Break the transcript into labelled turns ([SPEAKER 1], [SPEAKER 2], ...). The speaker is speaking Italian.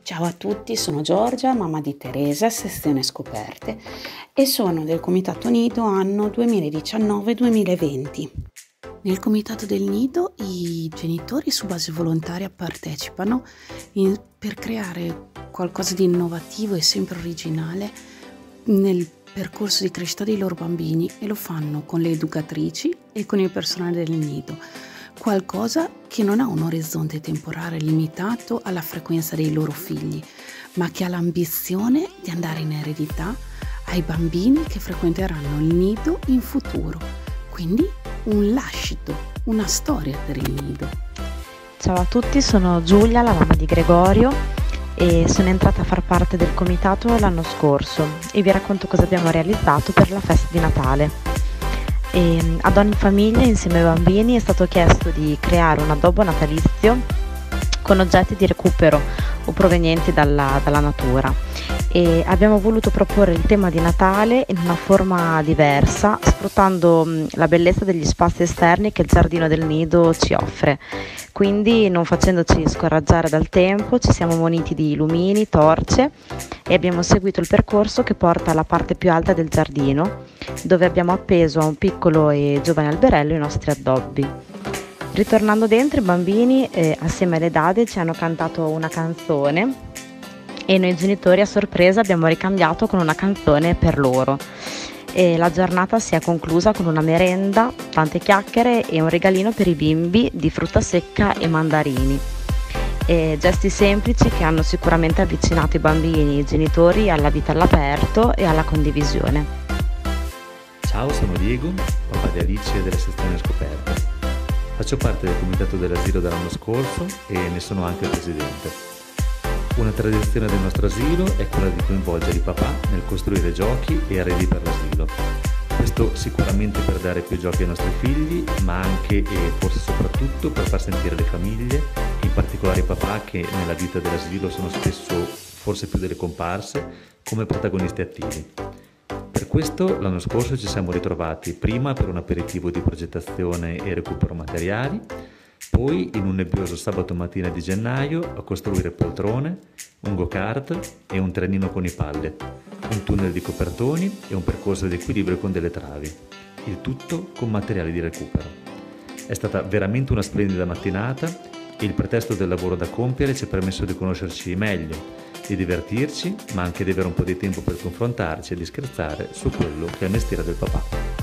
[SPEAKER 1] Ciao a tutti, sono Giorgia, mamma di Teresa, sezione scoperte e sono del Comitato Nido anno 2019-2020. Nel Comitato del Nido i genitori su base volontaria partecipano per creare qualcosa di innovativo e sempre originale nel percorso di crescita dei loro bambini e lo fanno con le educatrici e con il personale del nido. Qualcosa che non ha un orizzonte temporale limitato alla frequenza dei loro figli, ma che ha l'ambizione di andare in eredità ai bambini che frequenteranno il nido in futuro. Quindi un lascito, una storia per il nido.
[SPEAKER 2] Ciao a tutti, sono Giulia, la mamma di Gregorio e sono entrata a far parte del comitato l'anno scorso e vi racconto cosa abbiamo realizzato per la festa di Natale. Ad ogni famiglia insieme ai bambini è stato chiesto di creare un addobbo natalizio con oggetti di recupero o provenienti dalla natura e abbiamo voluto proporre il tema di Natale in una forma diversa, sfruttando la bellezza degli spazi esterni che il giardino del nido ci offre. Quindi, non facendoci scoraggiare dal tempo, ci siamo muniti di lumini, torce e abbiamo seguito il percorso che porta alla parte più alta del giardino, dove abbiamo appeso a un piccolo e giovane alberello i nostri addobbi. Ritornando dentro, i bambini assieme alle dade ci hanno cantato una canzone e noi genitori a sorpresa abbiamo ricambiato con una canzone per loro. E la giornata si è conclusa con una merenda, tante chiacchiere e un regalino per i bimbi di frutta secca e mandarini. Gesti semplici che hanno sicuramente avvicinato i bambini e i genitori alla vita all'aperto e alla condivisione.
[SPEAKER 3] Ciao, sono Diego, papà di Alice e della sezione scoperte. Faccio parte del comitato dell'asilo dell'anno scorso e ne sono anche il presidente. Una tradizione del nostro asilo è quella di coinvolgere il papà nel costruire giochi e arredi per l'asilo. Questo sicuramente per dare più giochi ai nostri figli, ma anche e forse soprattutto per far sentire le famiglie, in particolare i papà che nella vita dell'asilo sono spesso, forse più delle comparse, come protagonisti attivi. Per questo l'anno scorso ci siamo ritrovati prima per un aperitivo di progettazione e recupero materiali, poi in un nebbioso sabato mattina di gennaio a costruire poltrone, un go-kart e un trenino con i pallet, un tunnel di copertoni e un percorso di equilibrio con delle travi, il tutto con materiali di recupero. È stata veramente una splendida mattinata e il pretesto del lavoro da compiere ci ha permesso di conoscerci meglio, di divertirci, ma anche di avere un po' di tempo per confrontarci e di scherzare su quello che è il mestiere del papà.